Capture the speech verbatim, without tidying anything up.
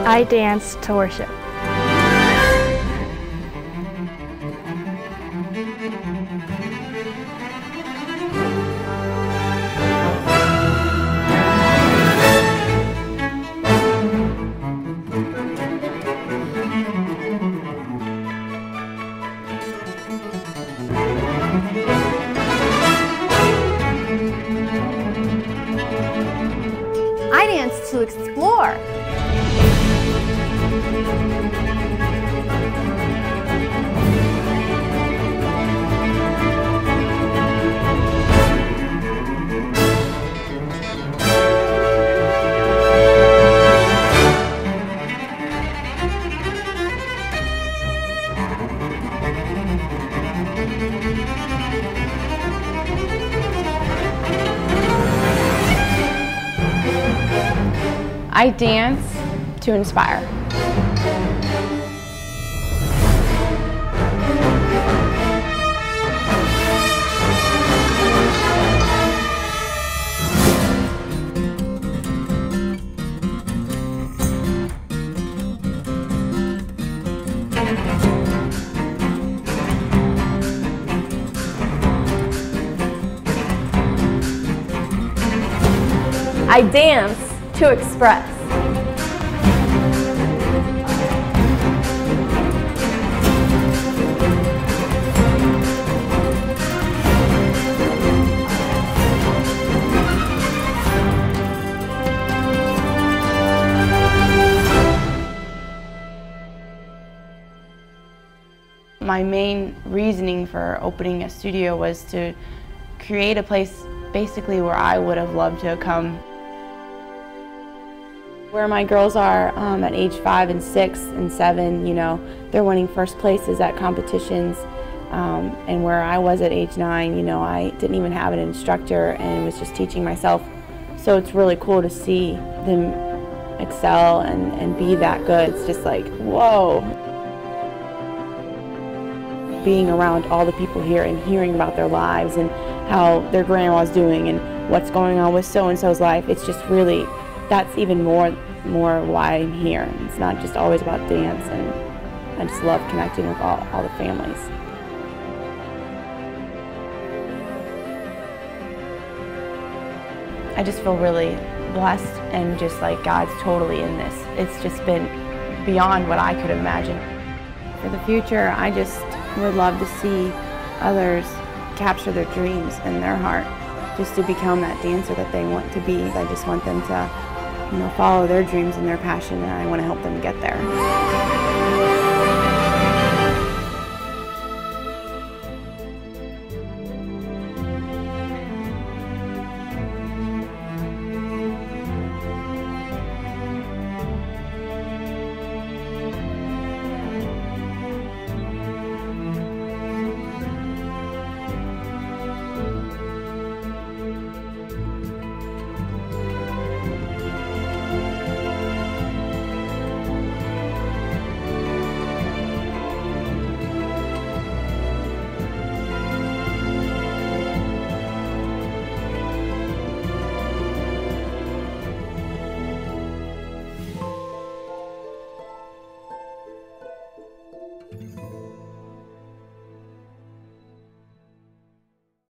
I dance to worship. I dance to explore. I dance to inspire. I dance to express. My main reasoning for opening a studio was to create a place basically where I would have loved to come. Where my girls are um, at age five and six and seven, you know, they're winning first places at competitions. Um, and where I was at age nine, you know, I didn't even have an instructor and was just teaching myself. So it's really cool to see them excel and, and be that good. It's just like, whoa. Being around all the people here and hearing about their lives and how their grandma's doing and what's going on with so-and-so's life, it's just really, that's even more, more why I'm here. It's not just always about dance, and I just love connecting with all, all the families. I just feel really blessed and just like God's totally in this. It's just been beyond what I could imagine. For the future, I just would love to see others capture their dreams in their heart, just to become that dancer that they want to be. I just want them to, you know, follow their dreams and their passion, and I want to help them get there.